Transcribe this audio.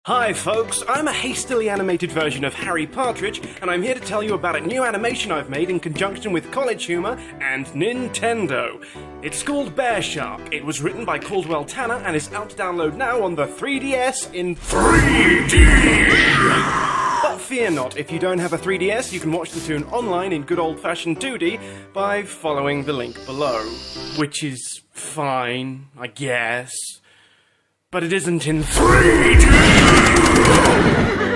Hi folks, I'm a hastily animated version of Harry Partridge, and I'm here to tell you about a new animation I've made in conjunction with College Humor and Nintendo. It's called Bearshark. It was written by Caldwell Tanner and is out to download now on the 3DS in 3D! But fear not, if you don't have a 3DS, you can watch the toon online in good old-fashioned 2D by following the link below. Which is fine, I guess. But it isn't in 3D!